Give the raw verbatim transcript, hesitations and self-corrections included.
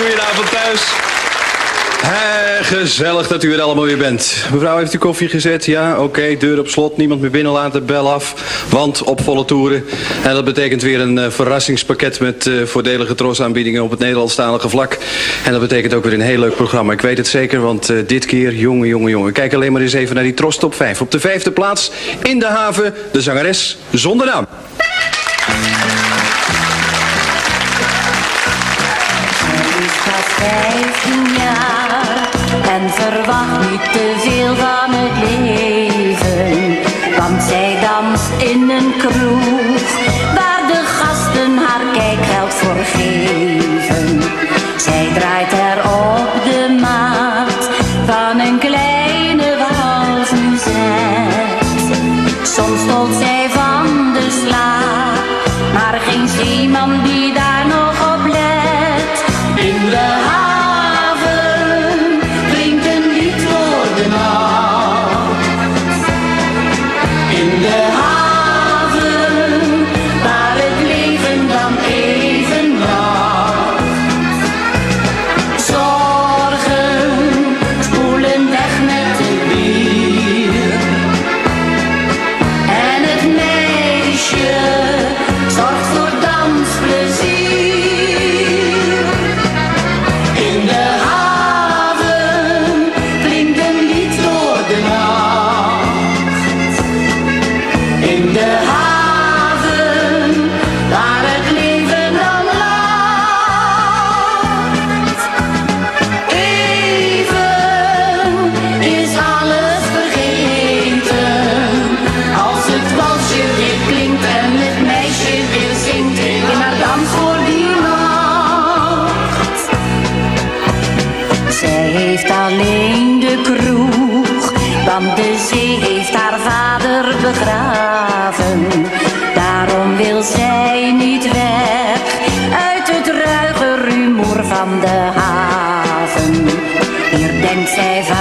Goedenavond thuis. Hey, gezellig dat u er allemaal weer bent. Mevrouw, heeft u koffie gezet? Ja, oké. Okay. Deur op slot, niemand meer binnen laten, bel af. Want op volle toeren. En dat betekent weer een uh, verrassingspakket met uh, voordelige trosaanbiedingen op het Nederlandstalige vlak. En dat betekent ook weer een heel leuk programma. Ik weet het zeker, want uh, dit keer, jongen, jongen, jongen. Kijk alleen maar eens even naar die Tros Top vijf. Op de vijfde plaats, in de haven, de zangeres zonder naam. vijftien jaar en verwacht niet te veel van het leven, want zij danst in een kroeg waar de gasten haar kijkgeld voor geven. Zij draait er op de maat van een kleine walsmuzet. Soms stolt zij van de slaap, maar geen zeeman die daar nog op let. In de haven klinkt een lied voor de nacht. In de haven waar het leven dan even wacht. Zorgen spoelen weg met het bier. En het meisje zorgt voor dansplezier. In de haven klinkt een lied door de nacht. In de haven waar het leven dan lacht. Even is alles vergeten als het walsje weer klinkt en het meisje weer zingt in haar dans voor die nacht. Zij heeft alleen de kroeg, want de zee heeft haar vader begraven. Daarom wil zij niet weg uit het ruige rumoer van de haven. Hier denkt zij van